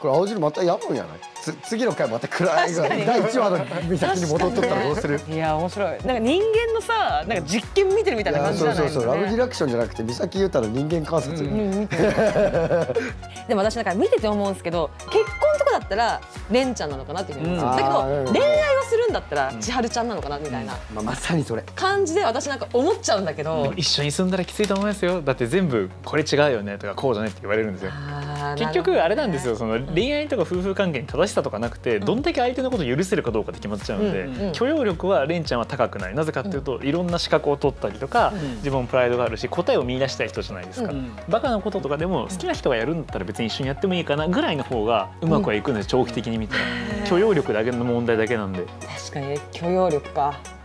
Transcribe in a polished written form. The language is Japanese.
これ青汁またやるんやない？次の回また暗いぐらい第1話の美咲に戻っとったらどうする？ いや面白い。なんか人間のさ、なんか実験見てるみたいな感じじゃないのね。 そうラブリラクションじゃなくて美咲優太の人間観察。 でも私なんか見てて思うんですけど、結婚とかだったらレンちゃんなのかなっていうふうに思うんですよ。だけど恋愛をするんだったら千春ちゃんなのかなみたいなまさにそれ感じで私なんか思っちゃうんだけど、 一緒に住んだらきついと思いますよ。だって全部これ違うよねとかこうじゃねって言われるんですよ。結局あれなんですよ、その恋愛とか夫婦関係に正しさとかなくて、どんだけ相手のことを許せるかどうかって決まっちゃうので、許容力はレンちゃんは高くない。なぜかっていうと、いろんな資格を取ったりとか、自分もプライドがあるし答えを見出したい人じゃないですか。バカなこととかでも好きな人がやるんだったら別に一緒にやってもいいかなぐらいの方がうまくはいくんです、長期的に見たら。許容力だけの問題だけなんで。 確かに許容力か。